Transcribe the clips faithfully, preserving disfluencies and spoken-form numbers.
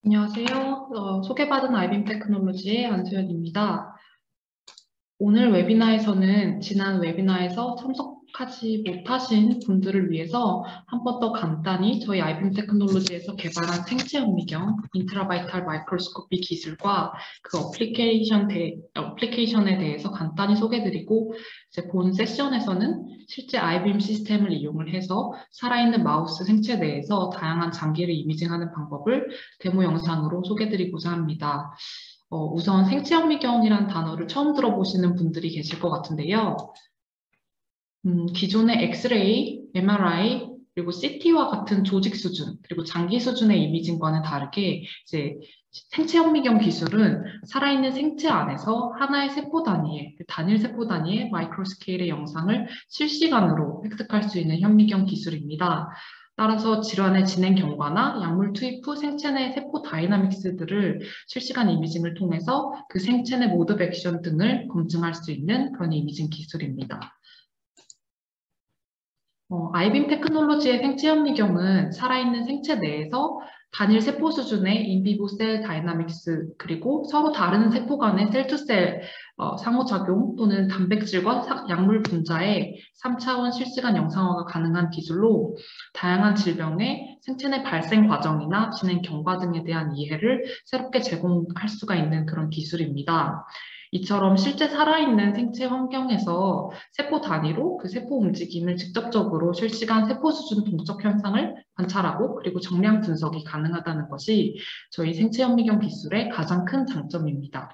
안녕하세요. 어, 소개받은 아이빔 테크놀로지의 안소연입니다. 오늘 웨비나에서는 지난 웨비나에서 참석하지 못하신 분들을 위해서 한 번 더 간단히 저희 아이빔 테크놀로지에서 개발한 생체 현미경 인트라바이탈 마이크로스코피 기술과 그 어플리케이션 대, 어플리케이션에 대해서 간단히 소개드리고, 이제 본 세션에서는 실제 아이빔 시스템을 이용을 해서 살아있는 마우스 생체 내에서 다양한 장기를 이미징하는 방법을 데모 영상으로 소개드리고자 합니다. 어, 우선 생체현미경이라는 단어를 처음 들어보시는 분들이 계실 것 같은데요. 음, 기존의 엑스레이, 엠알아이, 그리고 씨티와 같은 조직 수준, 그리고 장기 수준의 이미징과는 다르게 이제 생체현미경 기술은 살아있는 생체 안에서 하나의 세포 단위의, 단일 세포 단위의 마이크로 스케일의 영상을 실시간으로 획득할 수 있는 현미경 기술입니다. 따라서 질환의 진행 경과나 약물 투입 후 생체 내 세포 다이나믹스들을 실시간 이미징을 통해서 그 생체 내 모드 액션 등을 검증할 수 있는 그런 이미징 기술입니다. 어, 아이빔 테크놀로지의 생체 현미경은 살아있는 생체 내에서 단일 세포 수준의 인비보 셀 다이나믹스, 그리고 서로 다른 세포 간의 셀투셀 어, 상호작용 또는 단백질과 사, 약물 분자의 삼 차원 실시간 영상화가 가능한 기술로 다양한 질병의 생체 내 발생 과정이나 진행 경과 등에 대한 이해를 새롭게 제공할 수가 있는 그런 기술입니다. 이처럼 실제 살아있는 생체 환경에서 세포 단위로 그 세포 움직임을 직접적으로 실시간 세포 수준 동적 현상을 관찰하고 그리고 정량 분석이 가능하다는 것이 저희 생체 현미경 기술의 가장 큰 장점입니다.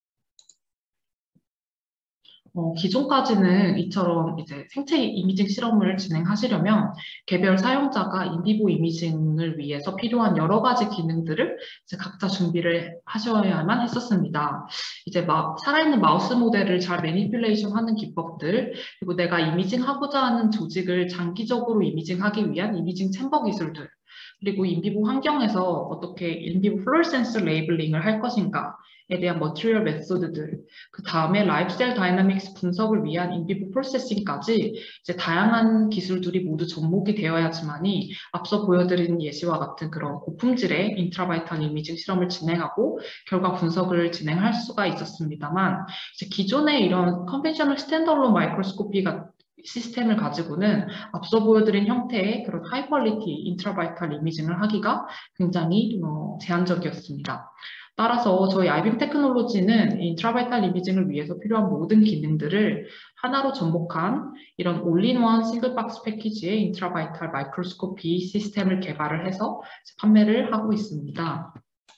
어, 기존까지는 이처럼 이제 생체 이미징 실험을 진행하시려면 개별 사용자가 인비보 이미징을 위해서 필요한 여러 가지 기능들을 이제 각자 준비를 하셔야만 했었습니다. 이제 막 살아있는 마우스 모델을 잘 매니플레이션 하는 기법들, 그리고 내가 이미징하고자 하는 조직을 장기적으로 이미징하기 위한 이미징 챔버 기술들, 그리고 인비보 환경에서 어떻게 인비보 플로레센스 레이블링을 할 것인가에 대한 머티리얼 메소드들, 그 다음에 라이프셀 다이나믹스 분석을 위한 인비보 프로세싱까지 이제 다양한 기술들이 모두 접목이 되어야지만이 앞서 보여드린 예시와 같은 그런 고품질의 인트라바이탈 이미징 실험을 진행하고 결과 분석을 진행할 수가 있었습니다만, 이제 기존의 이런 컨벤셔널 스탠더얼론 마이크로스코피가 시스템을 가지고는 앞서 보여드린 형태의 그런 하이 퀄리티 인트라바이탈 이미징을 하기가 굉장히 어, 제한적이었습니다. 따라서 저희 아이빔 테크놀로지는 인트라바이탈 이미징을 위해서 필요한 모든 기능들을 하나로 접목한 이런 올인원 싱글박스 패키지의 인트라바이탈 마이크로스코피 시스템을 개발을 해서 판매를 하고 있습니다.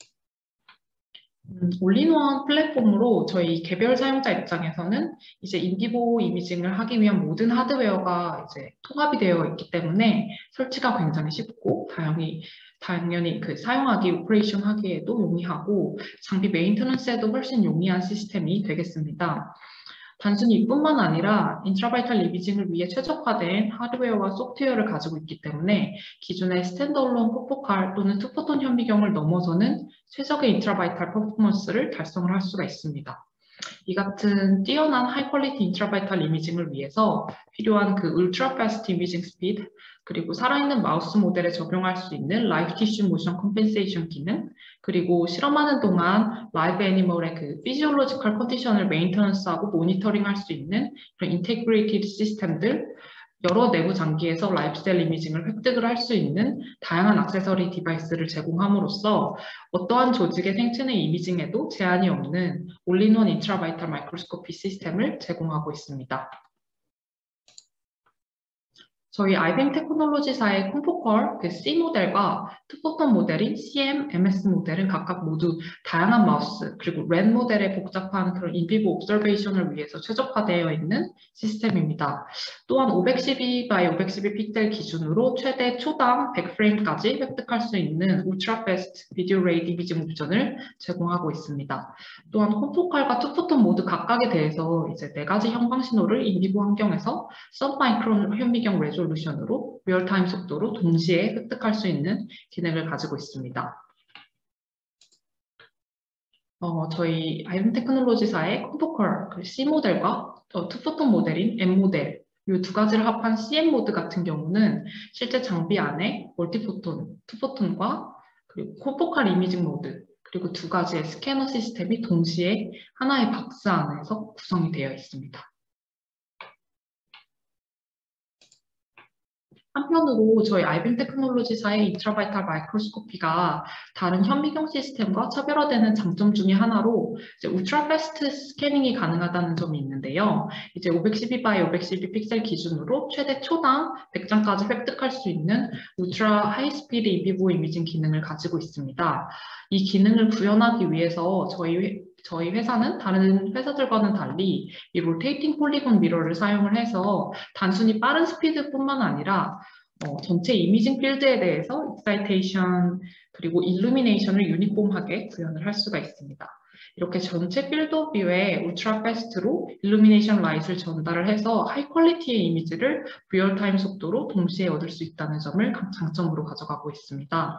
음, 올인원 플랫폼으로 저희 개별 사용자 입장에서는 이제 인비보 이미징을 하기 위한 모든 하드웨어가 이제 통합이 되어 있기 때문에 설치가 굉장히 쉽고 다양히 당연히 그 사용하기, 오퍼레이션 하기에도 용이하고 장비 메인테넌스에도 훨씬 용이한 시스템이 되겠습니다. 단순히 이뿐만 아니라 인트라바이탈 이미징을 위해 최적화된 하드웨어와 소프트웨어를 가지고 있기 때문에 기존의 스탠드얼론 포포칼 또는 투포톤 현미경을 넘어서는 최적의 인트라바이탈 퍼포먼스를 달성을 할 수가 있습니다. 이 같은 뛰어난 하이 퀄리티 인트라바이탈 이미징을 위해서 필요한 그 울트라 패스트 이미징 스피드, 그리고 살아있는 마우스 모델에 적용할 수 있는 라이브 티슈 모션 컴펜세이션 기능, 그리고 실험하는 동안 라이브 애니멀의 그 피지올로지컬 컨디션을 메인터넌스하고 모니터링할 수 있는 그런 인테그레이티드 시스템들, 여러 내부 장기에서 라이프셀 이미징을 획득을 할 수 있는 다양한 액세서리 디바이스를 제공함으로써 어떠한 조직의 생체 내 이미징에도 제한이 없는 올인원 인트라바이탈 마이크로스코피 시스템을 제공하고 있습니다. 저희 아이빔 테크놀로지사의 콤포컬 그 C 모델과 투포톤 모델인 씨엠, 엠에스 모델은 각각 모두 다양한 마우스 그리고 랜 모델의 복잡한 그런 인비보 옵저베이션을 위해서 최적화되어 있는 시스템입니다. 또한 오백십이 바이 오백십이 픽셀 기준으로 최대 초당 백 프레임까지 획득할 수 있는 울트라 패스트 비디오 레이 디비전 옵션을 제공하고 있습니다. 또한 콤포컬과 투포톤 모두 각각에 대해서 이제 네 가지 형광 신호를 인비보 환경에서 서브마이크론 현미경 레졸루션으로 리얼타임 속도로 동시에 획득할 수 있는 기능을 가지고 있습니다. 어, 저희 아이빔 테크놀로지사의 콤포컬 그 C 모델과 어, 투포톤 모델인 M 모델 이 두 가지를 합한 씨엠 모드 같은 경우는 실제 장비 안에 멀티포톤, 투포톤과 그리고 콘포칼 이미징 모드, 그리고 두 가지의 스캐너 시스템이 동시에 하나의 박스 안에서 구성이 되어 있습니다. 한편으로 저희 아이빔 테크놀로지사의 인트라바이탈 마이크로스코피가 다른 현미경 시스템과 차별화되는 장점 중에 하나로 이제 울트라 패스트 스캐닝이 가능하다는 점이 있는데요. 이제 오백십이 바이 오백십이 픽셀 기준으로 최대 초당 백 장까지 획득할 수 있는 울트라 하이스피드 인비보 이미징 기능을 가지고 있습니다. 이 기능을 구현하기 위해서 저희 저희 회사는 다른 회사들과는 달리 이 로테이팅 폴리곤 미러를 사용을 해서 단순히 빠른 스피드뿐만 아니라 어, 전체 이미징 필드에 대해서 익사이테이션 그리고 일루미네이션을 유니폼하게 구현을 할 수가 있습니다. 이렇게 전체 필드 뷰에 울트라 패스트로 일루미네이션 라이트를 전달을 해서 하이 퀄리티의 이미지를 리얼타임 속도로 동시에 얻을 수 있다는 점을 장점으로 가져가고 있습니다.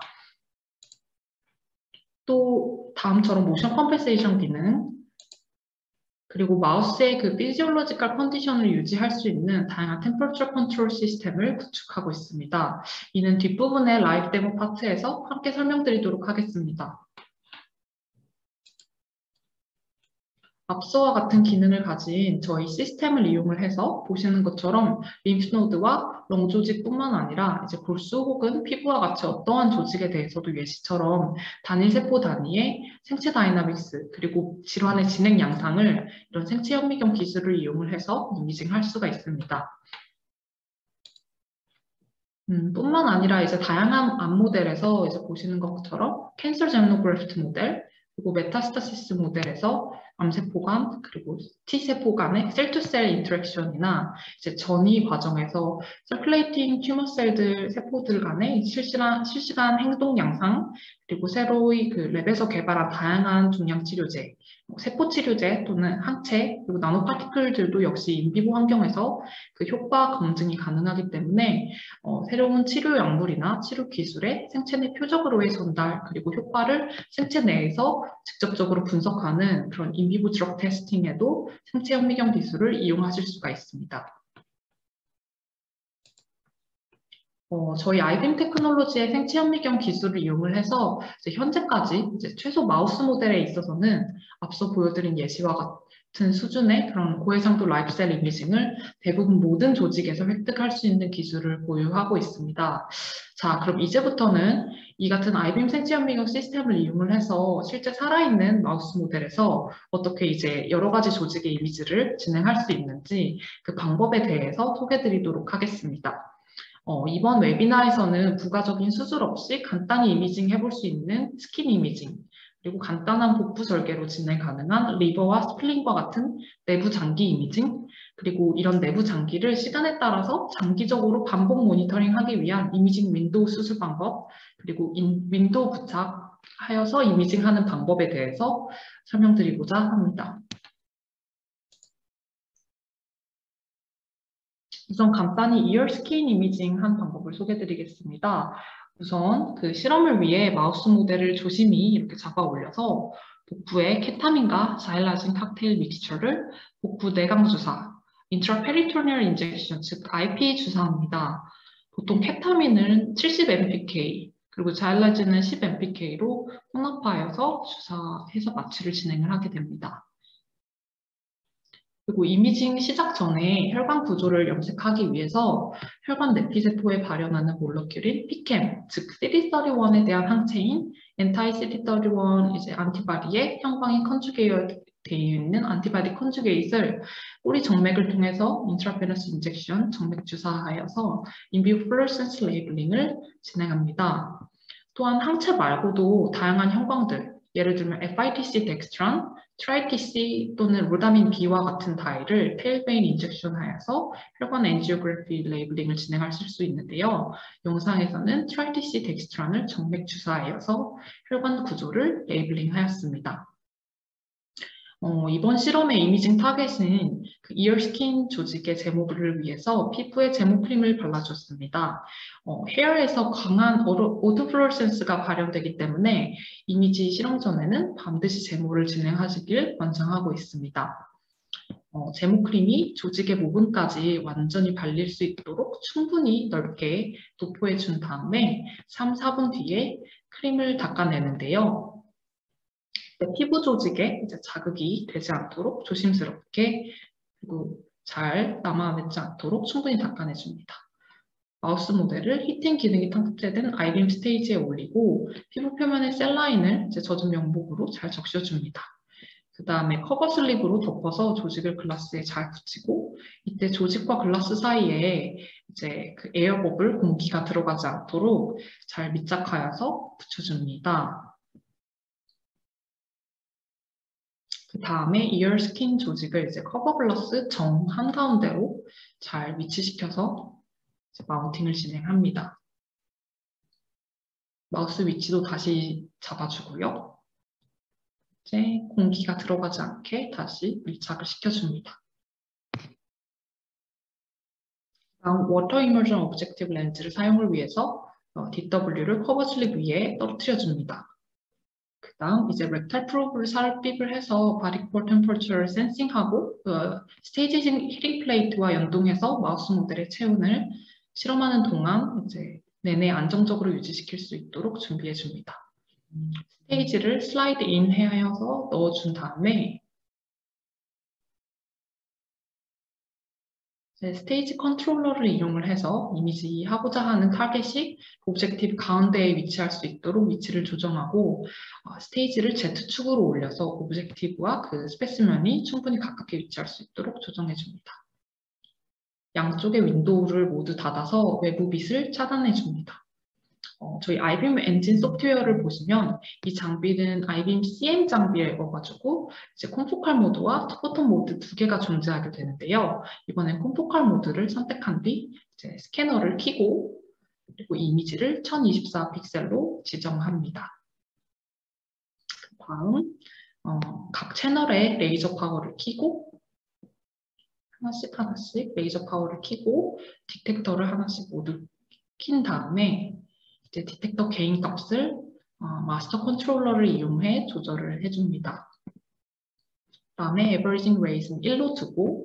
또 다음처럼 모션 컴pen세이션 기능, 그리고 마우스의 그 피지올로지컬 컨디션을 유지할 수 있는 다양한 템퍼처 컨트롤 시스템을 구축하고 있습니다. 이는 뒷부분의 라이브 데모 파트에서 함께 설명드리도록 하겠습니다. 앞서와 같은 기능을 가진 저희 시스템을 이용을 해서 보시는 것처럼 림프노드와 롱 조직뿐만 아니라 이제 골수 혹은 피부와 같이 어떠한 조직에 대해서도 예시처럼 단일 세포 단위의 생체 다이나믹스 그리고 질환의 진행 양상을 이런 생체 현미경 기술을 이용을 해서 이미징할 수가 있습니다. 음, 뿐만 아니라 이제 다양한 암 모델에서 이제 보시는 것처럼 캔서 제노그래프트 모델 그리고 메타스타시스 모델에서 암세포 간 그리고 T세포 간의 셀투셀 인터랙션이나 이제 전이 과정에서 서큘레이팅 튜머 셀들 세포들 간의 실시간 실시간 행동 양상 그리고 새로이 그 랩에서 개발한 다양한 종양 치료제, 뭐 세포 치료제 또는 항체 그리고 나노 파티클들도 역시 인비보 환경에서 그 효과 검증이 가능하기 때문에 어, 새로운 치료 약물이나 치료 기술의 생체 내 표적으로의 전달 그리고 효과를 생체 내에서 직접적으로 분석하는 그런 인비보 드럭 테스팅에도 생체 현미경 기술을 이용하실 수가 있습니다. 어, 저희 아이빔 테크놀로지의 생체 현미경 기술을 이용을 해서 이제 현재까지 이제 최소 마우스 모델에 있어서는 앞서 보여드린 예시와 같은 수준의 그런 고해상도 라이프셀 이미징을 대부분 모든 조직에서 획득할 수 있는 기술을 보유하고 있습니다. 자, 그럼 이제부터는 이 같은 아이빔 생체 현미경 시스템을 이용을 해서 실제 살아있는 마우스 모델에서 어떻게 이제 여러 가지 조직의 이미지를 진행할 수 있는지 그 방법에 대해서 소개드리도록 하겠습니다. 어, 이번 웨비나에서는 부가적인 수술 없이 간단히 이미징 해볼 수 있는 스킨 이미징, 그리고 간단한 복부 절개로 진행 가능한 리버와 스플린과 같은 내부 장기 이미징, 그리고 이런 내부 장기를 시간에 따라서 장기적으로 반복 모니터링하기 위한 이미징 윈도우 수술 방법, 그리고 인, 윈도우 부착하여서 이미징하는 방법에 대해서 설명드리고자 합니다. 우선 간단히 이어 스킨 이미징 한 방법을 소개드리겠습니다. 우선 그 실험을 위해 마우스 모델을 조심히 이렇게 잡아 올려서 복부에 케타민과 자일라진 칵테일 믹스처를 복부 내강 주사, 인트라페리토니얼 인젝션, 즉 아이피 주사합니다. 보통 케타민은 칠십 엠피케이, 그리고 자일라진은 십 엠피케이로 혼합하여서 주사해서 마취를 진행을 하게 됩니다. 그리고 이미징 시작 전에 혈관 구조를 염색하기 위해서 혈관 내피세포에 발현하는 몰러큘인 피캠, 즉 씨디삼십일에 대한 항체인 엔타이 씨디삼십일 이제 안티바디에 형광이 컨주게이트 되어 있는 안티바디 컨주게이트를 꼬리 정맥을 통해서 인트라페너스 인젝션 정맥 주사하여서 인비보 플루어센스 레이블링을 진행합니다. 또한 항체 말고도 다양한 형광들, 예를 들면 에프아이티씨 덱스트란, 트라이티씨 또는 로다민 B와 같은 다이를 테일베인 인젝션하여서 혈관 엔지오그래피 레이블링을 진행하실 수 있는데요. 영상에서는 트라이티씨 덱스트란을 정맥 주사하여서 혈관 구조를 레이블링하였습니다. 어, 이번 실험의 이미징 타겟은 그 이어스킨 조직의 제모를 위해서 피부에 제모 크림을 발라줬습니다. 어, 헤어에서 강한 오토플로레센스가 발현되기 때문에 이미지 실험 전에는 반드시 제모를 진행하시길 권장하고 있습니다. 어, 제모 크림이 조직의 모근까지 완전히 발릴 수 있도록 충분히 넓게 도포해 준 다음에 삼, 사 분 뒤에 크림을 닦아내는데요. 피부 조직에 이제 자극이 되지 않도록 조심스럽게 그리고 잘 남아내지 않도록 충분히 닦아내줍니다. 마우스 모델을 히팅 기능이 탑재된 아이빔 스테이지에 올리고 피부 표면에 셀라인을 이제 젖은 면봉으로 잘 적셔줍니다. 그 다음에 커버 슬립으로 덮어서 조직을 글라스에 잘 붙이고 이때 조직과 글라스 사이에 이제 그 에어버블 공기가 들어가지 않도록 잘 밀착하여서 붙여줍니다. 그 다음에 이어 스킨 조직을 이제 커버 글라스 정 한가운데로 잘 위치시켜서 이제 마운팅을 진행합니다. 마우스 위치도 다시 잡아주고요. 이제 공기가 들어가지 않게 다시 밀착을 시켜줍니다. 다음 워터 이머전 오브젝티브 렌즈를 사용을 위해서 디더블유를 커버 슬립 위에 떨어뜨려줍니다. 그 다음 이제 렉탈 프로브를 삽입을 해서 바디 콜 템퍼처를 센싱하고 그 스테이지 히팅 플레이트와 연동해서 마우스 모델의 체온을 실험하는 동안 이제 내내 안정적으로 유지시킬 수 있도록 준비해 줍니다. 스테이지를 슬라이드 인 하여서 넣어준 다음에 스테이지 컨트롤러를 이용을 해서 이미지 하고자 하는 타겟이 오브젝티브 가운데에 위치할 수 있도록 위치를 조정하고 어, 스테이지를 Z축으로 올려서 오브젝티브와 그 스페시먼이 충분히 가깝게 위치할 수 있도록 조정해 줍니다. 양쪽의 윈도우를 모두 닫아서 외부 빛을 차단해 줍니다. 어, 저희 아이빔 엔진 소프트웨어를 보시면 이 장비는 아이빔 씨엠 장비여가지고 이제 콤포칼 모드와 투버튼 모드 두 개가 존재하게 되는데요. 이번엔 콤포칼 모드를 선택한 뒤 이제 스캐너를 켜고 그리고 이미지를 천이십사 픽셀로 지정합니다. 다음 어, 각 채널에 레이저 파워를 켜고 하나씩 하나씩 레이저 파워를 켜고 디텍터를 하나씩 모두 킨 다음에 이제 디텍터 개인 값을 어, 마스터 컨트롤러를 이용해 조절을 해줍니다. 그 다음에 Averaging Rate는 일로 두고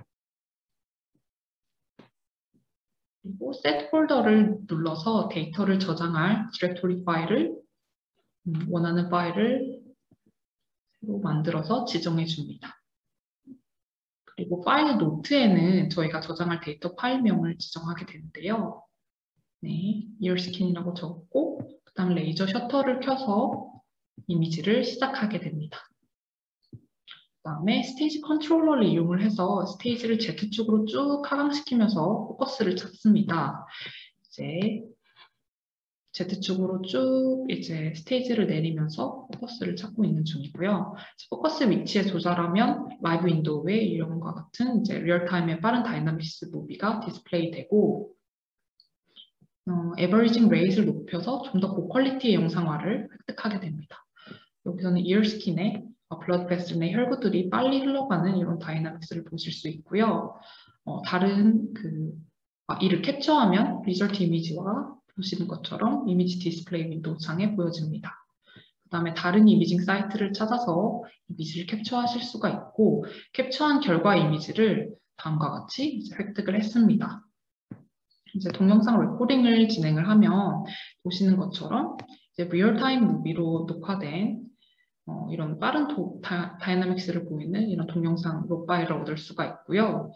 그리고 Set 폴더를 눌러서 데이터를 저장할 디렉토리 파일을 음, 원하는 파일을 새로 만들어서 지정해 줍니다. 그리고 파일 노트에는 저희가 저장할 데이터 파일명을 지정하게 되는데요. 네, 이어스킨이라고 적고 그 다음 레이저 셔터를 켜서 이미지를 시작하게 됩니다. 그 다음에 스테이지 컨트롤러를 이용을 해서 스테이지를 Z축으로 쭉 하강시키면서 포커스를 찾습니다. 이제 Z축으로 쭉 이제 스테이지를 내리면서 포커스를 찾고 있는 중이고요. 포커스 위치에 조절하면 라이브 윈도우에 이런과 같은 이제 리얼타임의 빠른 다이나믹스 무비가 디스플레이 되고 어, 에버리징 레이트를 높여서 좀 더 고퀄리티의 영상화를 획득하게 됩니다. 여기서는 이어스킨에 블러드 베슬의 혈구들이 빨리 흘러가는 이런 다이나믹스를 보실 수 있고요. 어, 다른 그 아, 이를 캡처하면 리절트 이미지와 보시는 것처럼 이미지 디스플레이 윈도우 창에 보여집니다. 그 다음에 다른 이미징 사이트를 찾아서 이미지를 캡처하실 수가 있고 캡처한 결과 이미지를 다음과 같이 이제 획득을 했습니다. 이제 동영상 레코딩을 진행을 하면 보시는 것처럼 이제 리얼타임 무비로 녹화된 어, 이런 빠른 도, 다, 다이나믹스를 보이는 이런 동영상 로 파일을 얻을 수가 있고요.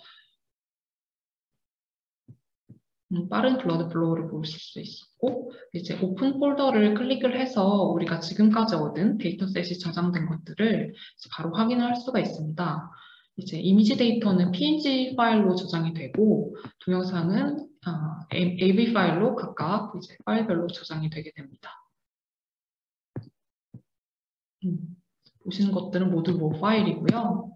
음, 빠른 블러드 플로우를 보실 수 있고 이제 오픈 폴더를 클릭을 해서 우리가 지금까지 얻은 데이터셋이 저장된 것들을 바로 확인할 수가 있습니다. 이제 이미지 데이터는 피엔지 파일로 저장이 되고 동영상은 어, 에이브이 파일로 각각 이제 파일별로 저장이 되게 됩니다. 음, 보시는 것들은 모두 모 파일이고요.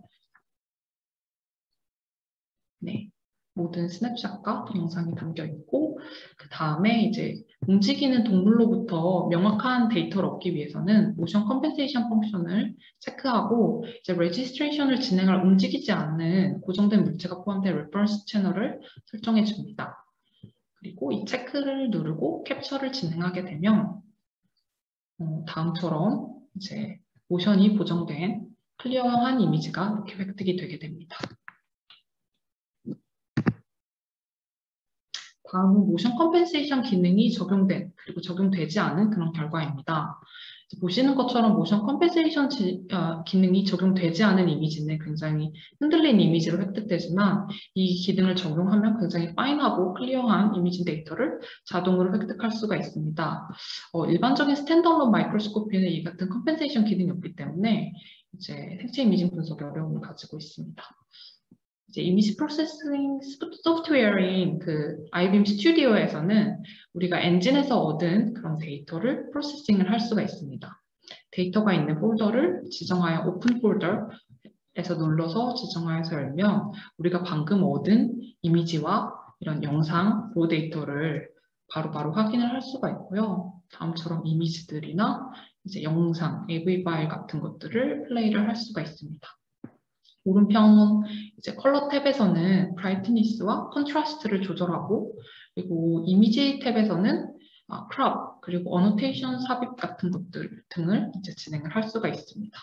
네, 모든 스냅샷과 영상이 담겨 있고 그 다음에 이제 움직이는 동물로부터 명확한 데이터를 얻기 위해서는 모션 컴펜세이션 펑션을 체크하고 이제 레지스트레이션을 진행할 움직이지 않는 고정된 물체가 포함된 레퍼런스 채널을 설정해 줍니다. 그리고 이 체크를 누르고 캡처를 진행하게 되면 어, 다음처럼 이제 모션이 보정된 클리어한 이미지가 이렇게 획득이 되게 됩니다. 다음은 모션 컴펜세이션 기능이 적용된 그리고 적용되지 않은 그런 결과입니다. 보시는 것처럼 모션 컴펜세이션 어, 기능이 적용되지 않은 이미지는 굉장히 흔들린 이미지로 획득되지만 이 기능을 적용하면 굉장히 파인하고 클리어한 이미지 데이터를 자동으로 획득할 수가 있습니다. 어, 일반적인 스탠드얼론 마이크로스코피는 이 같은 컴펜세이션 기능이 없기 때문에 이제 생체 이미징 분석에 어려움을 가지고 있습니다. 이제 이미지 프로세싱 소프트웨어인 그 아이비엠 스튜디오에서는 우리가 엔진에서 얻은 그런 데이터를 프로세싱을 할 수가 있습니다. 데이터가 있는 폴더를 지정하여 오픈 폴더에서 눌러서 지정하여서 열면 우리가 방금 얻은 이미지와 이런 영상, 로 데이터를 바로바로 바로 확인을 할 수가 있고요. 다음처럼 이미지들이나 이제 영상, 에이브이 파일 같은 것들을 플레이를 할 수가 있습니다. 오른편 이제 컬러 탭에서는 브라이트니스와 컨트라스트를 조절하고 그리고 이미지 탭에서는 아, 크롭 그리고 어노테이션 삽입 같은 것들 등을 이제 진행을 할 수가 있습니다.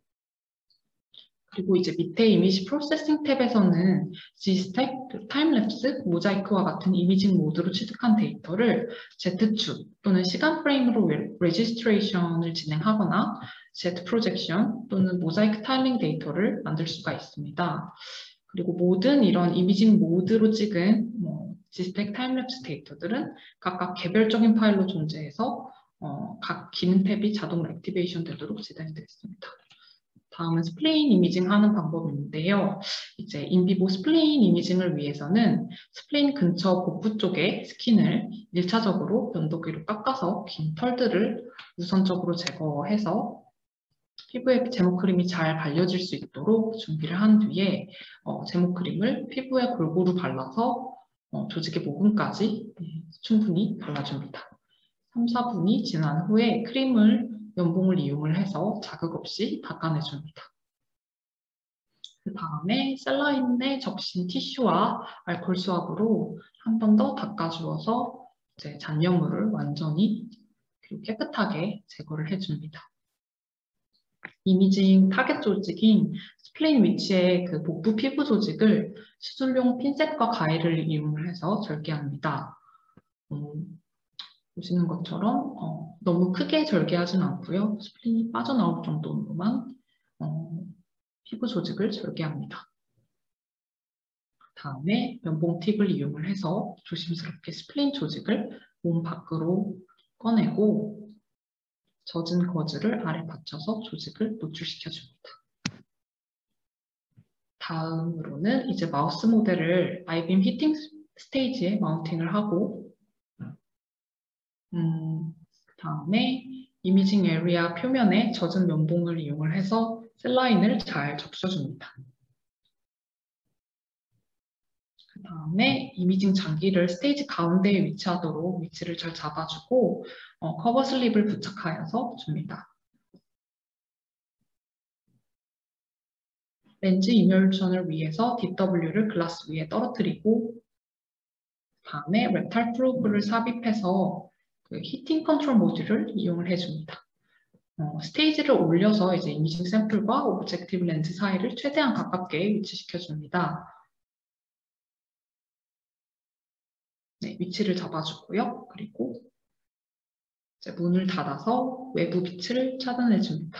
그리고 이제 밑에 이미지 프로세싱 탭에서는 G스택, 타임랩스, 모자이크와 같은 이미징 모드로 취득한 데이터를 Z축 또는 시간 프레임으로 레지스트레이션을 진행하거나 Z 프로젝션 또는 모자이크 타일링 데이터를 만들 수가 있습니다. 그리고 모든 이런 이미징 모드로 찍은 뭐 G스택, 타임랩스 데이터들은 각각 개별적인 파일로 존재해서 어, 각 기능 탭이 자동으로 액티베이션 되도록 디자인되어 있습니다. 다음은 스플레인 이미징 하는 방법인데요. 이제 인비보 스플레인 이미징을 위해서는 스플레인 근처 복부 쪽에 스킨을 일 차적으로 면도기로 깎아서 긴 털들을 우선적으로 제거해서 피부에 제모크림이 잘 발려질 수 있도록 준비를 한 뒤에 어, 제모크림을 피부에 골고루 발라서 어, 조직의 모근까지 네, 충분히 발라줍니다. 삼, 사 분이 지난 후에 크림을 면봉을 이용을 해서 자극 없이 닦아내줍니다. 그 다음에 셀라인에 적신 티슈와 알코올 수압으로 한 번 더 닦아주어서 이제 잔여물을 완전히 그리고 깨끗하게 제거를 해줍니다. 이미징 타겟 조직인 스플레인 위치의 그 복부 피부 조직을 수술용 핀셋과 가위를 이용을 해서 절개합니다. 음, 보시는 것처럼 어, 너무 크게 절개하진 않고요. 스플린이 빠져나올 정도로만 어, 피부 조직을 절개합니다. 다음에 면봉 팁을 이용을 해서 조심스럽게 스플린 조직을 몸 밖으로 꺼내고 젖은 거즈를 아래 받쳐서 조직을 노출시켜줍니다. 다음으로는 이제 마우스 모델을 아이비엠 히팅 스테이지에 마운팅을 하고 음, 다음에 이미징 에리아 표면에 젖은 면봉을 이용을 해서 셀라인을 잘 적셔줍니다. 그 다음에 이미징 장기를 스테이지 가운데에 위치하도록 위치를 잘 잡아주고 어, 커버 슬립을 부착하여서 줍니다. 렌즈 이멸션을 위해서 디더블유를 글라스 위에 떨어뜨리고 다음에 랩탈 프로브를 삽입해서 그 히팅 컨트롤 모듈을 이용을 해줍니다. 어, 스테이지를 올려서 이제 이미징 샘플과 오브젝티브 렌즈 사이를 최대한 가깝게 위치시켜줍니다. 네, 위치를 잡아주고요. 그리고 이제 문을 닫아서 외부 빛을 차단해줍니다.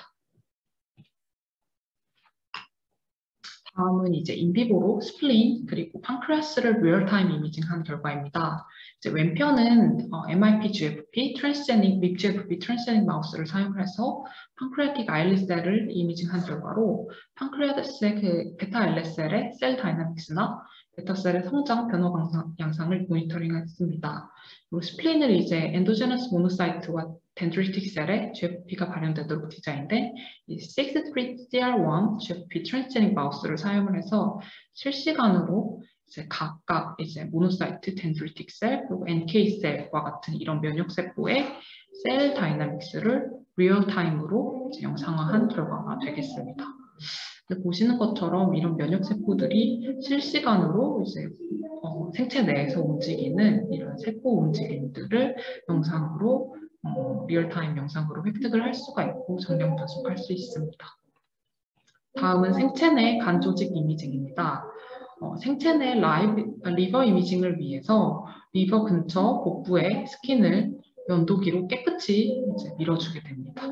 다음은 이제 인비보로 스플린 그리고 판크레아스를 리얼타임 이미징한 결과입니다. 이제 왼편은 어, 엠아이피 지에프피, 트랜스제닉, 립 지에프피 트랜스제닉 마우스를 사용해서 판크레아틱 아일렛셀을 이미징한 결과로 판크레아스의 그 베타 아일렛셀의 셀 다이나믹스나 베타셀의 성장 변화 양상을 모니터링했습니다. 그리고 스플린을 이제 엔도제너스 모노사이트와 덴드리틱 셀에 지에프피가 발현되도록 디자인된 이 식스삼 씨알 원 지에프피 트랜스제닉 마우스를 사용을 해서 실시간으로 이제 각각 이제 모노사이트, 덴드리틱 셀, 그리고 엔케이 셀과 같은 이런 면역 세포의 셀 다이나믹스를 리얼타임으로 영상화한 결과가 되겠습니다. 보시는 것처럼 이런 면역 세포들이 실시간으로 이제 어, 생체 내에서 움직이는 이런 세포 움직임들을 영상으로 어, 리얼타임 영상으로 획득을 할 수가 있고 정량 분석할 수 있습니다. 다음은 생체 내 간 조직 이미징입니다. 어, 생체 내 라이브, 리버 이미징을 위해서 리버 근처 복부에 스킨을 면도기로 깨끗이 이제 밀어주게 됩니다.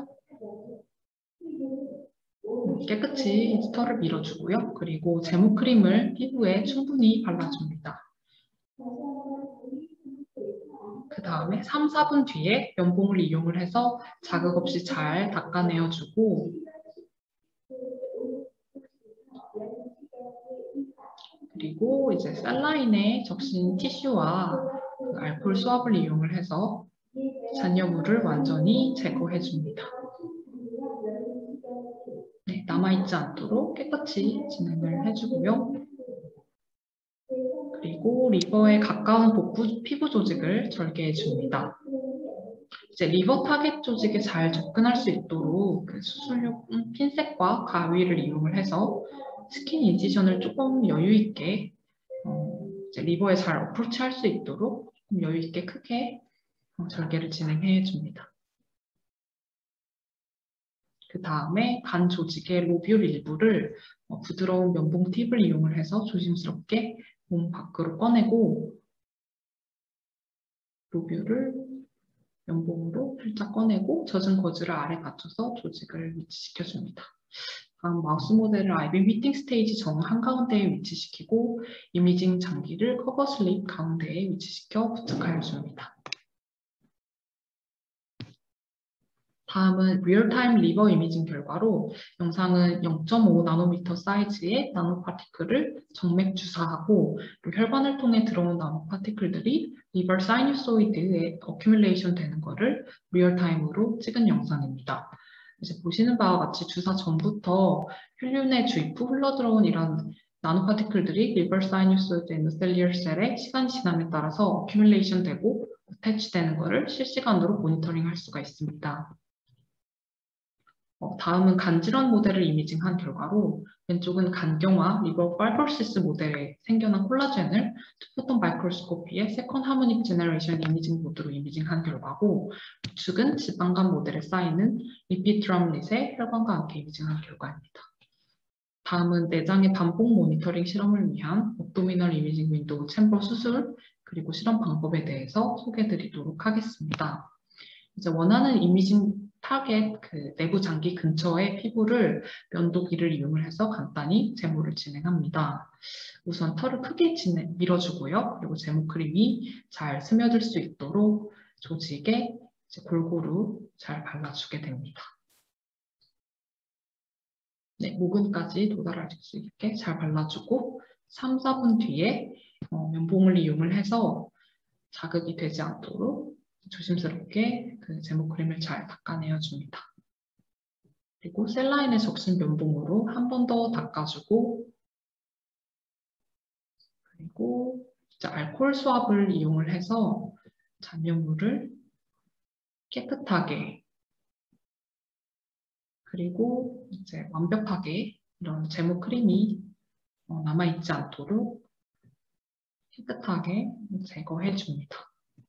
깨끗이 털을 밀어주고요. 그리고 제모 크림을 피부에 충분히 발라줍니다. 그 다음에 삼, 사 분 뒤에 면봉을 이용을 해서 자극 없이 잘 닦아내어주고 그리고 이제 셀라인에 적신 티슈와 그 알코올 수압을 이용을 해서 잔여물을 완전히 제거해줍니다. 네, 남아있지 않도록 깨끗이 진행을 해주고요. 그리고 리버에 가까운 복부 피부 조직을 절개해줍니다. 이제 리버 타겟 조직에 잘 접근할 수 있도록 그 수술용 핀셋과 가위를 이용을 해서 스킨 인시전을 조금 여유 있게 어, 이제 리버에 잘 어프로치할 수 있도록 여유 있게 크게 어, 절개를 진행해 줍니다. 그 다음에 간 조직의 로뷸 일부를 어, 부드러운 면봉 팁을 이용을 해서 조심스럽게 몸 밖으로 꺼내고 로뷸를 면봉으로 살짝 꺼내고 젖은 거즈를 아래 받쳐서 조직을 위치시켜줍니다. 다음 마우스 모델을 아이빔 휘팅 스테이지 정 한가운데에 위치시키고 이미징 장기를 커버 슬립 가운데에 위치시켜 부착하여 줍니다. 다음은 리얼타임 리버 이미징 결과로 영상은 영 점 오 나노미터 사이즈의 나노 파티클을 정맥 주사하고 혈관을 통해 들어온 나노 파티클들이 리버 사이누소이드에 어큐뮬레이션 되는 것을 리얼타임으로 찍은 영상입니다. 이제 보시는 바와 같이 주사 전부터 혈륜의 주입 후 흘러들어온 이런 나노 파티클들이 리버 사이누소이드 엔도셀리얼 셀에 시간이 지남에 따라서 어큐뮬레이션 되고 어태치되는 것을 실시간으로 모니터링 할 수가 있습니다. 어, 다음은 간질환 모델을 이미징한 결과로 왼쪽은 간경화 리버 파이브로시스 모델에 생겨난 콜라겐을 투포톤 마이크로스코피의 세컨 하모닉 제너레이션 이미징 모드로 이미징한 결과고 우측은 지방간 모델에 쌓이는 리피트람릿의 혈관과 함께 이미징한 결과입니다. 다음은 내장의 반복 모니터링 실험을 위한 업도미널 이미징 윈도우 챔버 수술 그리고 실험 방법에 대해서 소개해드리도록 하겠습니다. 이제 원하는 이미징 타겟 그 내부 장기 근처의 피부를 면도기를 이용을 해서 간단히 제모를 진행합니다. 우선 털을 크게 진행, 밀어주고요. 그리고 제모 크림이 잘 스며들 수 있도록 조직에 이제 골고루 잘 발라주게 됩니다. 네, 모근까지 도달할 수 있게 잘 발라주고 삼, 사 분 뒤에 어, 면봉을 이용을 해서 자극이 되지 않도록 조심스럽게 그 제모 크림을 잘 닦아내어 줍니다. 그리고 셀라인에 적신 면봉으로 한 번 더 닦아주고 그리고 이제 알코올 수압을 이용을 해서 잔여물을 깨끗하게 그리고 이제 완벽하게 이런 제모 크림이 어, 남아있지 않도록 깨끗하게 제거해 줍니다.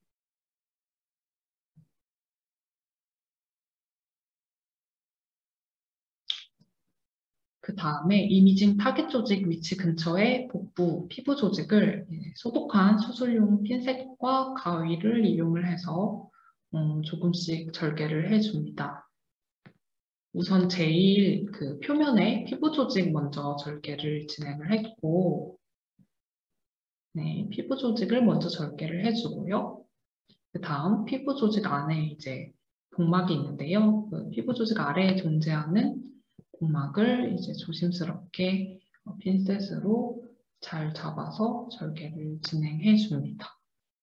그 다음에 이미징 타겟 조직 위치 근처의 복부 피부 조직을 소독한 수술용 핀셋과 가위를 이용을 해서 음, 조금씩 절개를 해줍니다. 우선 제일 그 표면에 피부 조직 먼저 절개를 진행을 했고, 네, 피부 조직을 먼저 절개를 해주고요. 그 다음 피부 조직 안에 이제 복막이 있는데요. 그 피부 조직 아래에 존재하는 복막을 이제 조심스럽게 핀셋으로 잘 잡아서 절개를 진행해 줍니다.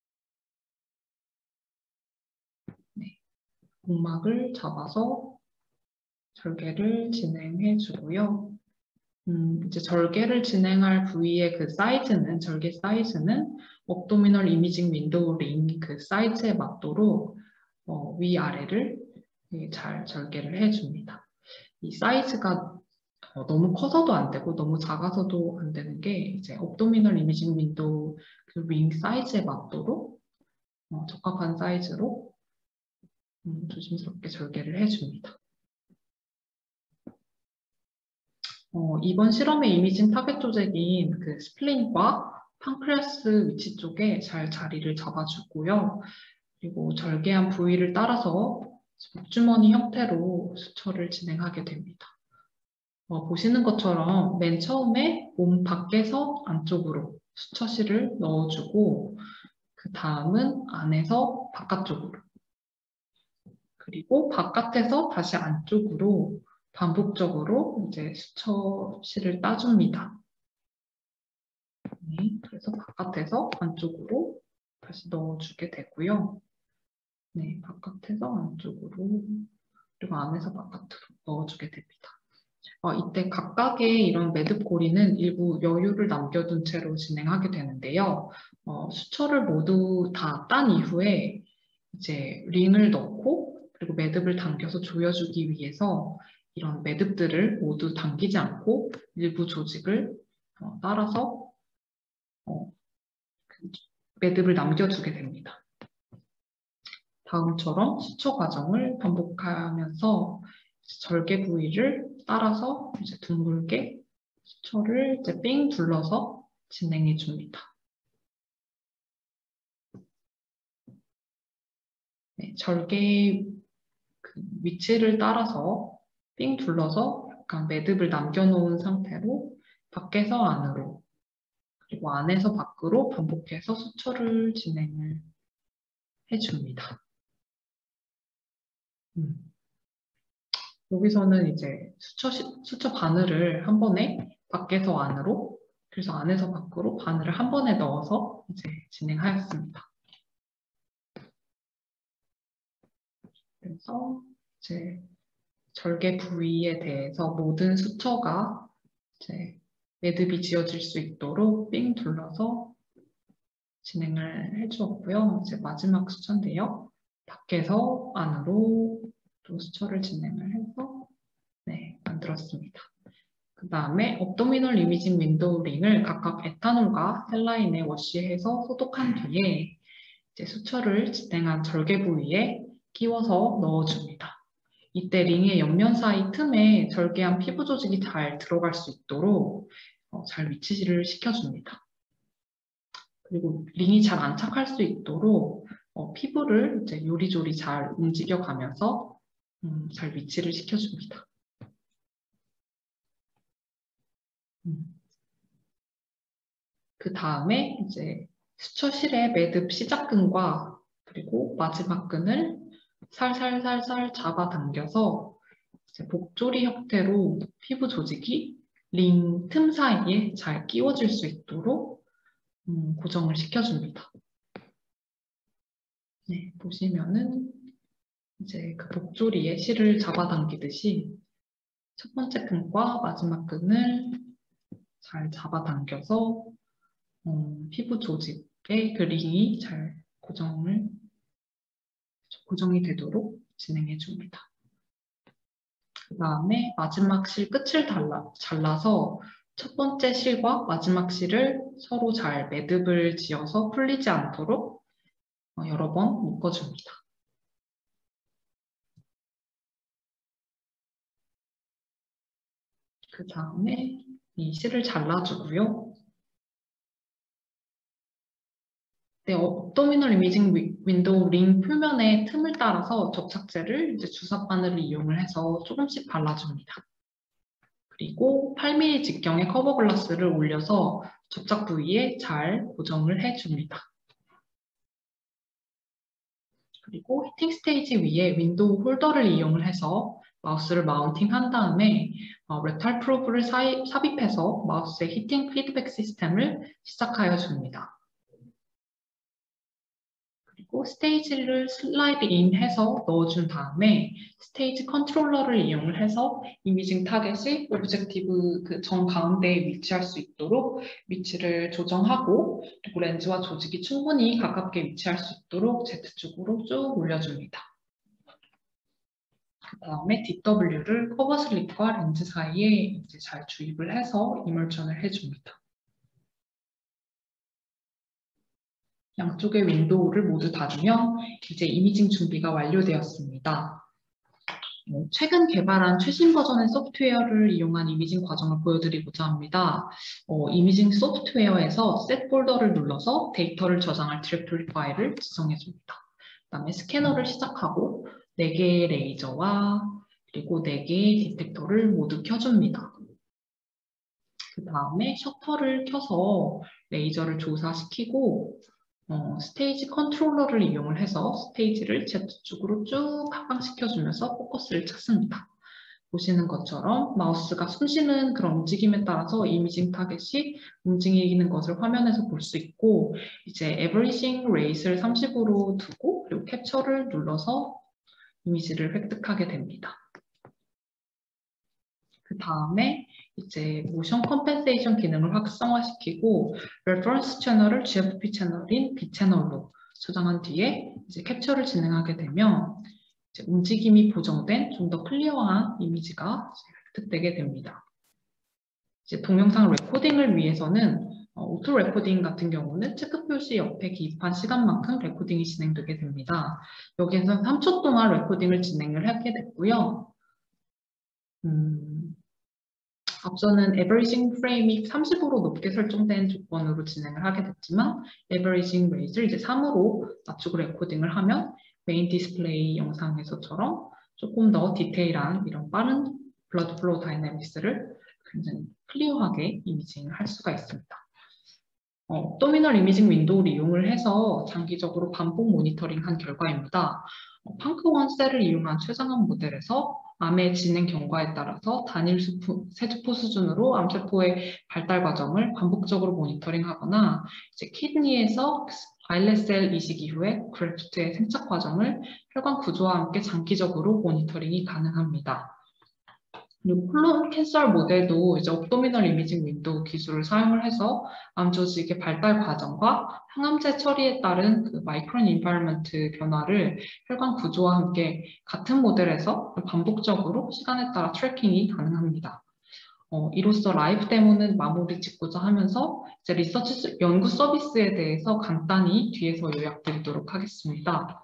네, 복막을 잡아서 절개를 진행해 주고요. 음, 이제 절개를 진행할 부위의 그 사이즈는, 절개 사이즈는 업도미널 이미징 윈도우 링 그 사이즈에 맞도록 어, 위아래를 잘 절개를 해줍니다. 이 사이즈가 어, 너무 커서도 안 되고 너무 작아서도 안 되는 게 이제 업도미널 이미징 윈도우 그 링 사이즈에 맞도록 어, 적합한 사이즈로 음, 조심스럽게 절개를 해줍니다. 어, 이번 실험의 이미징 타겟 조직인 그 스플린과 판크레아스 위치 쪽에 잘 자리를 잡아주고요. 그리고 절개한 부위를 따라서 목주머니 형태로 수처를 진행하게 됩니다. 어, 보시는 것처럼 맨 처음에 몸 밖에서 안쪽으로 수처실을 넣어주고 그 다음은 안에서 바깥쪽으로 그리고 바깥에서 다시 안쪽으로 반복적으로 이제 수처실을 따줍니다. 네, 그래서 바깥에서 안쪽으로 다시 넣어주게 되고요. 네, 바깥에서 안쪽으로 그리고 안에서 바깥으로 넣어주게 됩니다. 어, 이때 각각의 이런 매듭 고리는 일부 여유를 남겨둔 채로 진행하게 되는데요. 어, 수처를 모두 다 딴 이후에 이제 링을 넣고 그리고 매듭을 당겨서 조여주기 위해서 이런 매듭들을 모두 당기지 않고 일부 조직을 어, 따라서 어, 그 매듭을 남겨두게 됩니다. 다음처럼 수처 과정을 반복하면서 절개 부위를 따라서 이제 둥글게 수처를 이제 삥 둘러서 진행해 줍니다. 네, 절개 그 위치를 따라서 삥 둘러서 약간 매듭을 남겨놓은 상태로 밖에서 안으로 그리고 안에서 밖으로 반복해서 수처를 진행을 해줍니다. 음. 여기서는 이제 수처, 수처 바늘을 한 번에 밖에서 안으로 그래서 안에서 밖으로 바늘을 한 번에 넣어서 이제 진행하였습니다. 그래서 이제 절개 부위에 대해서 모든 수처가 이제 매듭이 지어질 수 있도록 삥 둘러서 진행을 해주었고요. 이제 마지막 수처인데요. 밖에서 안으로 또 수처를 진행을 해서 네, 만들었습니다. 그 다음에 업도미널 이미징 윈도우 링을 각각 에탄올과 셀라인에 워시해서 소독한 뒤에 이제 수처를 진행한 절개 부위에 끼워서 넣어줍니다. 이때 링의 옆면 사이 틈에 절개한 피부 조직이 잘 들어갈 수 있도록 어, 잘 위치를 시켜줍니다. 그리고 링이 잘 안착할 수 있도록 어, 피부를 이제 요리조리 잘 움직여가면서 음, 잘 위치를 시켜줍니다. 음. 그 다음에 이제 수처실의 매듭 시작근과 그리고 마지막 끈을 살살살살 잡아당겨서 이제 복조리 형태로 피부 조직이 링 틈 사이에 잘 끼워질 수 있도록 음, 고정을 시켜줍니다. 네, 보시면은 이제 그 복조리에 실을 잡아당기듯이 첫 번째 끈과 마지막 끈을 잘 잡아당겨서 음, 피부 조직에 그 링이 잘 고정을 고정이 되도록 진행해 줍니다. 그 다음에 마지막 실 끝을 잘라, 잘라서 첫 번째 실과 마지막 실을 서로 잘 매듭을 지어서 풀리지 않도록 여러 번 묶어줍니다. 그 다음에 이 실을 잘라주고요. 네, 업도미널 이미징 윈도우 링 표면의 틈을 따라서 접착제를 이제 주사 바늘을 이용을 해서 조금씩 발라줍니다. 그리고 팔 밀리미터 직경의 커버 글라스를 올려서 접착 부위에 잘 고정을 해줍니다. 그리고 히팅 스테이지 위에 윈도우 홀더를 이용을 해서 마우스를 마운팅한 다음에 어, 레탈 프로브를 사이, 삽입해서 마우스의 히팅 피드백 시스템을 시작하여 줍니다. 그리고 스테이지를 슬라이드 인 해서 넣어준 다음에 스테이지 컨트롤러를 이용을 해서 이미징 타겟이 오브젝티브 그 정 가운데에 위치할 수 있도록 위치를 조정하고 그리고 렌즈와 조직이 충분히 가깝게 위치할 수 있도록 Z축으로 쭉 올려줍니다. 그 다음에 디더블유를 커버 슬립과 렌즈 사이에 이제 잘 주입을 해서 이멀전을 해줍니다. 양쪽의 윈도우를 모두 닫으면 이제 이미징 준비가 완료되었습니다. 어, 최근 개발한 최신 버전의 소프트웨어를 이용한 이미징 과정을 보여드리고자 합니다. 어, 이미징 소프트웨어에서 셋 폴더를 눌러서 데이터를 저장할 디렉토리 파일을 지정해줍니다. 그다음에 스캐너를 시작하고 네 개의 레이저와 그리고 네 개의 디텍터를 모두 켜줍니다. 그 다음에 셔터를 켜서 레이저를 조사시키고 어, 스테이지 컨트롤러를 이용을 해서 스테이지를 Z축으로 쭉 하강시켜주면서 포커스를 찾습니다. 보시는 것처럼 마우스가 숨쉬는 그런 움직임에 따라서 이미징 타겟이 움직이는 것을 화면에서 볼 수 있고, 이제 Averaging Rate를 삼십으로 두고 그리고 캡처를 눌러서 이미지를 획득하게 됩니다. 그 다음에 이제 모션 컴펜세이션 기능을 활성화시키고 레퍼런스 채널을 지에프피 채널인 B 채널로 저장한 뒤에 이제 캡처를 진행하게 되면 이제 움직임이 보정된 좀 더 클리어한 이미지가 획득되게 됩니다. 이제 동영상 레코딩을 위해서는 어, 오토 레코딩 같은 경우는 체크 표시 옆에 기입한 시간만큼 레코딩이 진행되게 됩니다. 여기에서 삼 초 동안 레코딩을 진행을 하게 됐고요. 음, 앞서는 Averaging Frame이 삼십으로 높게 설정된 조건으로 진행을 하게 됐지만 Averaging Rate를 이제 삼으로 낮추고 레코딩을 하면 메인 디스플레이 영상에서처럼 조금 더 디테일한 이런 빠른 블러드 플로우 다이내믹스를 굉장히 클리어하게 이미징을 할 수가 있습니다. 어, 도미널 이미징 윈도우를 이용을 해서 장기적으로 반복 모니터링한 결과입니다. 어, 팡크원 셀을 이용한 최상급 모델에서 암의 진행 경과에 따라서 단일 수포, 세포 수준으로 암세포의 발달 과정을 반복적으로 모니터링하거나 이제 키드니에서 아일렛 셀 이식 이후에 그래프트의 생착 과정을 혈관 구조와 함께 장기적으로 모니터링이 가능합니다. 그리고 콜론 캔서 모델도 이제 업도미널 이미징 윈도우 기술을 사용을 해서 암 조직의 발달 과정과 항암제 처리에 따른 그 마이크론 인바이러먼트 변화를 혈관 구조와 함께 같은 모델에서 반복적으로 시간에 따라 트래킹이 가능합니다. 어, 이로써 라이브 데모는 마무리 짓고자 하면서 이제 리서치 연구 서비스에 대해서 간단히 뒤에서 요약드리도록 하겠습니다.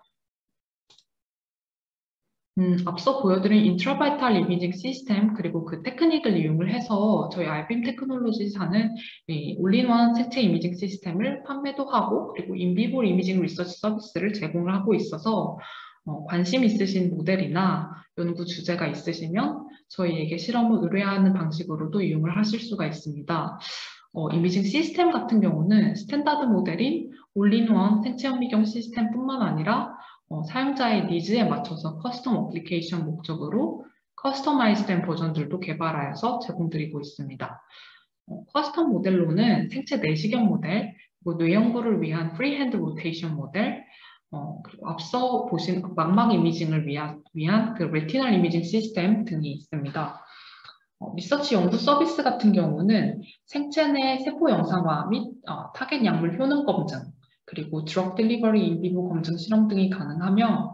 음, 앞서 보여드린 인트라바이탈 이미징 시스템 그리고 그 테크닉을 이용을 해서 저희 알빔 테크놀로지사는 이 올인원 생체 이미징 시스템을 판매도 하고 그리고 인비보 이미징 리서치 서비스를 제공을 하고 있어서 어, 관심 있으신 모델이나 연구 주제가 있으시면 저희에게 실험을 의뢰하는 방식으로도 이용을 하실 수가 있습니다. 어, 이미징 시스템 같은 경우는 스탠다드 모델인 올인원 생체 현미경 시스템뿐만 아니라 어, 사용자의 니즈에 맞춰서 커스텀 어플리케이션 목적으로 커스터마이즈된 버전들도 개발하여서 제공드리고 있습니다. 어, 커스텀 모델로는 생체 내시경 모델, 그리고 뇌 연구를 위한 프리핸드 로테이션 모델, 어, 그리고 앞서 보신 망막 이미징을 위한, 위한 그 레티널 이미징 시스템 등이 있습니다. 어, 리서치 연구 서비스 같은 경우는 생체 내 세포 영상화 및 어, 타겟 약물 효능 검증, 그리고 드럭 딜리버리 인비보 검증 실험 등이 가능하며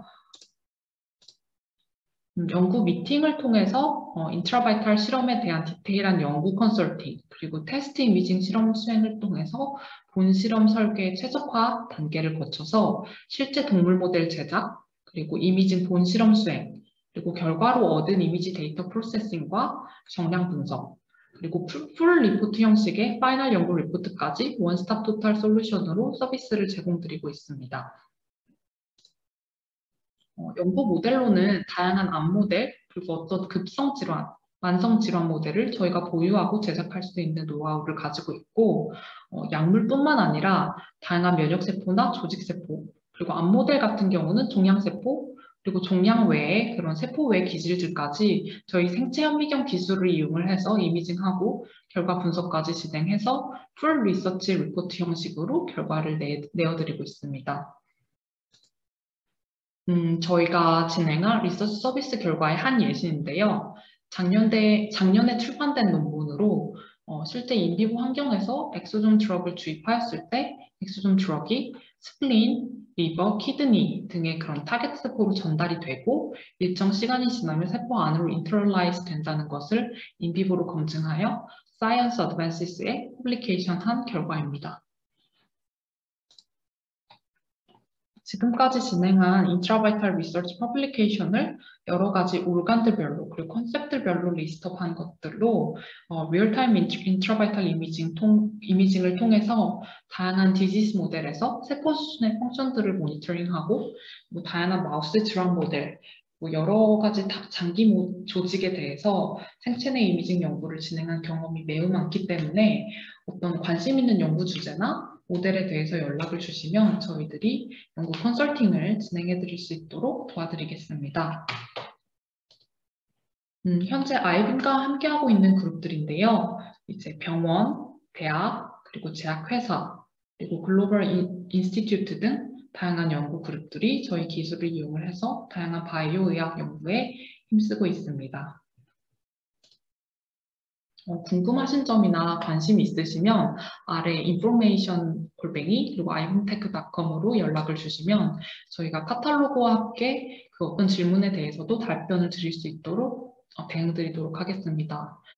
음, 연구 미팅을 통해서 어, 인트라바이탈 실험에 대한 디테일한 연구 컨설팅, 그리고 테스트 이미징 실험 수행을 통해서 본 실험 설계 최적화 단계를 거쳐서 실제 동물 모델 제작, 그리고 이미징 본 실험 수행, 그리고 결과로 얻은 이미지 데이터 프로세싱과 정량 분석, 그리고 풀 리포트 형식의 파이널 연구 리포트까지 원스톱 토탈 솔루션으로 서비스를 제공드리고 있습니다. 어, 연구 모델로는 다양한 암 모델, 그리고 어떤 급성 질환, 만성 질환 모델을 저희가 보유하고 제작할 수 있는 노하우를 가지고 있고, 어, 약물뿐만 아니라 다양한 면역세포나 조직세포, 그리고 암 모델 같은 경우는 종양세포, 그리고 종양 외에 그런 세포 외 기질들까지 저희 생체 현미경 기술을 이용을 해서 이미징하고 결과 분석까지 진행해서 풀 리서치 리포트 형식으로 결과를 내, 내어드리고 있습니다. 음, 저희가 진행한 리서치 서비스 결과의 한 예시인데요. 작년에, 작년에 출판된 논문으로 어, 실제 인비보 환경에서 엑소존 드럭을 주입하였을 때 엑소존 드럭이 스플린, 리버, 키드니 등의 그런 타겟 세포로 전달이 되고 일정 시간이 지나면 세포 안으로 인터널라이즈 된다는 것을 인비보로 검증하여 사이언스 어드밴시스에 퍼블리케이션한 결과입니다. 지금까지 진행한 인트라바이탈 리서치 퍼블리케이션을 여러 가지 올간들별로 그리고 컨셉들별로 리스트업한 것들로 어, 리얼타임 인트라바이탈 이미징 통, 이미징을 통해서 다양한 디지스 모델에서 세포 수준의 펑션들을 모니터링하고 뭐 다양한 마우스 질환 모델, 뭐 여러 가지 장기 조직에 대해서 생체 내 이미징 연구를 진행한 경험이 매우 많기 때문에 어떤 관심 있는 연구 주제나 모델에 대해서 연락을 주시면 저희들이 연구 컨설팅을 진행해 드릴 수 있도록 도와드리겠습니다. 음, 현재 아이빈과 함께하고 있는 그룹들인데요. 이제 병원, 대학, 그리고 제약회사, 그리고 글로벌 인, 인스티튜트 등 다양한 연구 그룹들이 저희 기술을 이용을 해서 다양한 바이오 의학 연구에 힘쓰고 있습니다. 어, 궁금하신 점이나 관심 있으시면 아래 인포메이션 골뱅이 그리고 아이홈테크 닷컴으로 연락을 주시면 저희가 카탈로그와 함께 그 어떤 질문에 대해서도 답변을 드릴 수 있도록 어, 대응드리도록 하겠습니다.